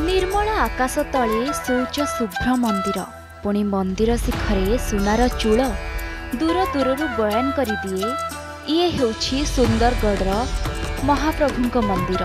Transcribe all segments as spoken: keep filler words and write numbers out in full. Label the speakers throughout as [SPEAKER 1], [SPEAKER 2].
[SPEAKER 1] निर्मल आकाश तले शौच शुभ्र मंदिर पुणी मंदिर शिखरे सुनार चूल दूर दूर बयान कर दिए ये हेउछि सुंदरगढ़ महाप्रभु मंदिर।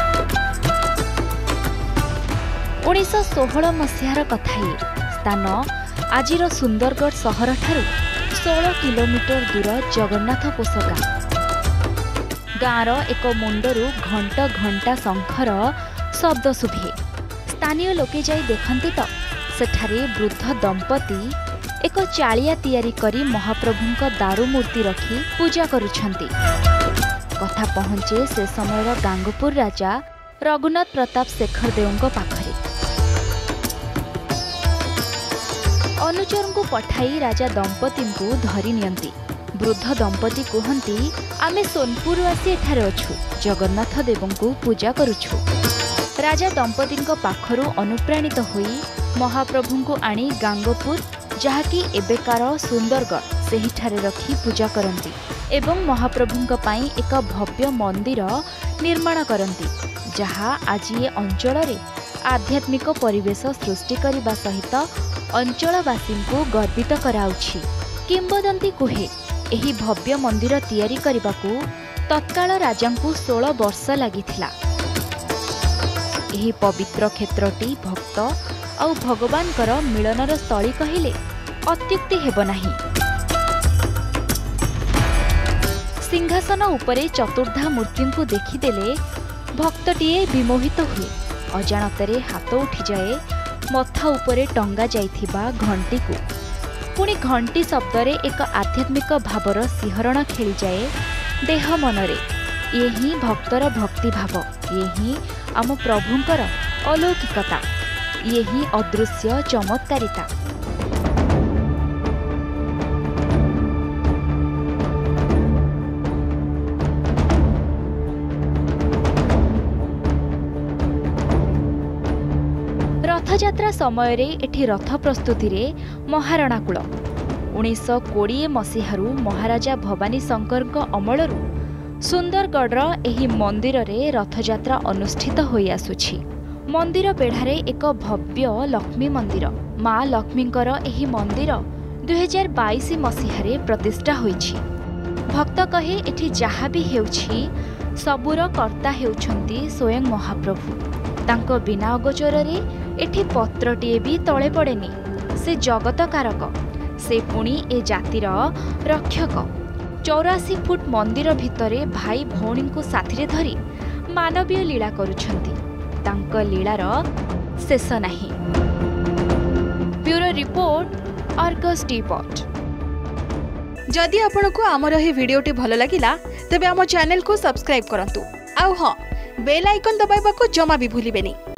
[SPEAKER 1] उन्नीस सोलह मसीहार कथा ये स्थान आजिर सुंदरगढ़ सहर ठारू सोलह किलोमीटर दूर जगन्नाथ पोषका गाँर एक मुंडरू घंट घंटा शंखर शब्द शुभे। स्थानीय लोके जाई देखंती तो सेठारे वृद्ध दंपति एक चालिया तैयारी करी महाप्रभुंक दारू मूर्ति रखी पूजा करुछंती। कथा पहुंचे से समय गांगपुर राजा रघुनाथ प्रताप शेखर देवଙ୍କ पाखरे। अनुचर को पठाई राजा दंपति को धरी नियंती। वृद्ध दंपति कहती आमे सोनपुर आसी एठारे अछु जगन्नाथ देवं को पूजा करुछु। राजा दंपति पाखरु अनुप्राणित होई महाप्रभु को आनी गांगपुर जहाँकि एबेकार सुंदरगढ़ सेहिठारे रखी पूजा करती एवं महाप्रभुंक पाई एक भव्य मंदिर निर्माण करती जहाँ आज ये अंचल रे आध्यात्मिक परिवेश सृष्टि करने सहित अंचलवासी को गर्वित कराउछि। किंबदंती कहे एही भव्य मंदिर तैयारी करने को तत्काल राजा को सोलह वर्ष लागिथिला। एही पवित्र क्षेत्रटी भक्त और भगवान कर मिलनर स्थली कहिले अत्युक्ति हेब नाही। सिंहासन उपरे चतुर्धा मूर्ति को देखीदेले भक्तटीए विमोहित हुए। अजाणतरे हाथ उठी जाए मथा उपरे टंगा जाइथिबा घंटी को। पुणी घंटी शब्दरे एक आध्यात्मिक भावर सिहरण खेली जाए देह मनरे। ये ही भक्तर भक्ति भाव, ये ही आम प्रभुंकर अलौकिकता, ये ही अदृश्य चमत्कारिता। रथयात्रा समय रे एठी रथ प्रस्तुति रे महारणाकूल उन्नीस कोड़े मसीहारू महाराजा भवानी शंकर अमलरू सुंदरगढ़ एही मंदिर रे रथयात्रा अनुष्ठित होई आसुछि। मंदिर बेढ़ारे एक भव्य लक्ष्मी मंदिर माँ लक्ष्मींकर एही मंदिर दुई हजार बाईस मसीहारे प्रतिष्ठा होईछि। भक्त कहे एठी जहा भी हेउछि सबुर कर्ता हेउछंती स्वयं महाप्रभु। तांको बिना अगोचरे एठी पत्रटीए भी तले पड़ेनी। से जगत कारक, से पुणी ए जातिर रक्षक। चौरासी फुट मंदिर भितरे भाई भौणी को साथी धरी मानवीय लीला करुछंती। तांको लीलार शेष नाही। Bureau report Argus depot.
[SPEAKER 2] जदि आपंक आमर ही वीडियोटी भल लगिला तेबे आम चैनल को सब्सक्राइब करंतु। आउ हां बेल आइकन दबाइबा को जमा भी भूलिबेनी।